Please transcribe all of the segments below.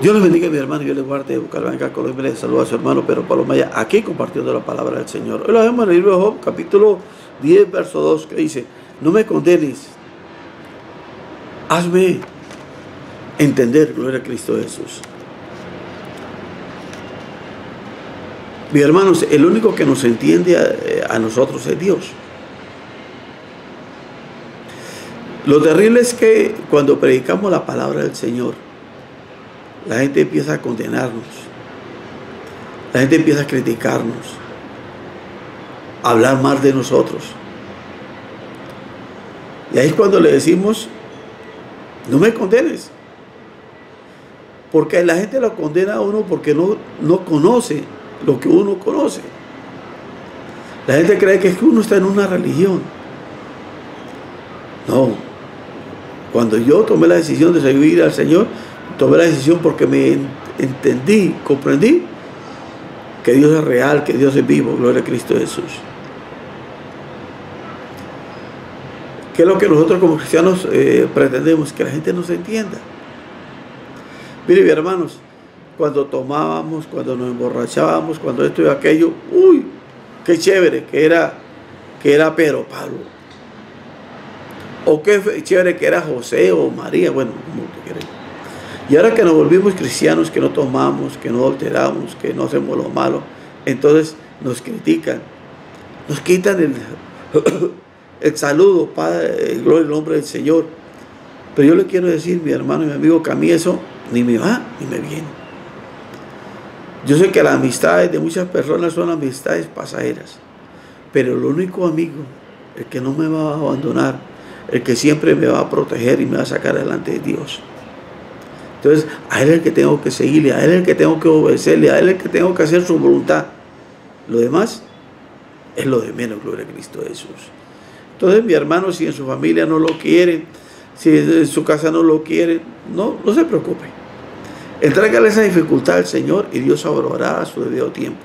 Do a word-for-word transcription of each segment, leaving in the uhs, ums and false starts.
Dios les bendiga, mi hermano, y Dios les guarde. Bucaramanga, Colombia, les saluda a su hermano Pedro Pablo Maya, aquí compartiendo la palabra del Señor. Hoy lo vemos en el libro de Job, capítulo diez, verso dos, que dice: no me condenes, hazme entender, gloria a Cristo Jesús. Mis hermanos, el único que nos entiende a, a nosotros es Dios. Lo terrible es que cuando predicamos la palabra del Señor, la gente empieza a condenarnos, la gente empieza a criticarnos, a hablar mal de nosotros. Y ahí es cuando le decimos: no me condenes. Porque la gente lo condena a uno porque no, no conoce lo que uno conoce. La gente cree que es que uno está en una religión. No. Cuando yo tomé la decisión de seguir al Señor, tomé la decisión porque me entendí, comprendí que Dios es real, que Dios es vivo, gloria a Cristo Jesús. ¿Qué es lo que nosotros como cristianos eh, pretendemos? Que la gente nos entienda. Miren, mis hermanos, cuando tomábamos, cuando nos emborrachábamos, cuando esto y aquello, uy, qué chévere que era, que era Pedro Pablo. O qué chévere que era José o María, bueno, como tú quieras. Y ahora que nos volvimos cristianos, que no tomamos, que no adulteramos, que no hacemos lo malo, entonces nos critican, nos quitan el, el saludo, Padre, gloria al nombre del Señor. Pero yo le quiero decir, mi hermano y mi amigo, que a mí eso ni me va ni me viene. Yo sé que las amistades de muchas personas son amistades pasajeras, pero el único amigo, el que no me va a abandonar, el que siempre me va a proteger y me va a sacar adelante de Dios. Entonces, a Él es el que tengo que seguirle, a Él es el que tengo que obedecerle, a Él es el que tengo que hacer su voluntad. Lo demás es lo de menos, gloria a Cristo Jesús. Entonces, mi hermano, si en su familia no lo quieren, si en su casa no lo quieren, no, no se preocupe. Entrégale esa dificultad al Señor y Dios obrará a su debido tiempo.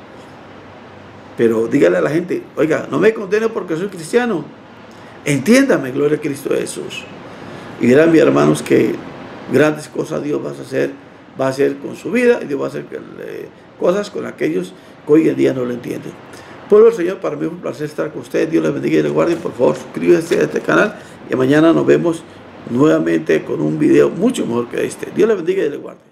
Pero dígale a la gente: oiga, no me condene porque soy cristiano. Entiéndame, gloria a Cristo Jesús. Y verán, mis hermanos, que grandes cosas Dios va a hacer, va a hacer con su vida, y Dios va a hacer eh, cosas con aquellos que hoy en día no lo entienden. Pueblo del Señor, para mí es un placer estar con ustedes. Dios les bendiga y les guarde. Por favor, suscríbete a este canal y mañana nos vemos nuevamente con un video mucho mejor que este. Dios les bendiga y les guarde.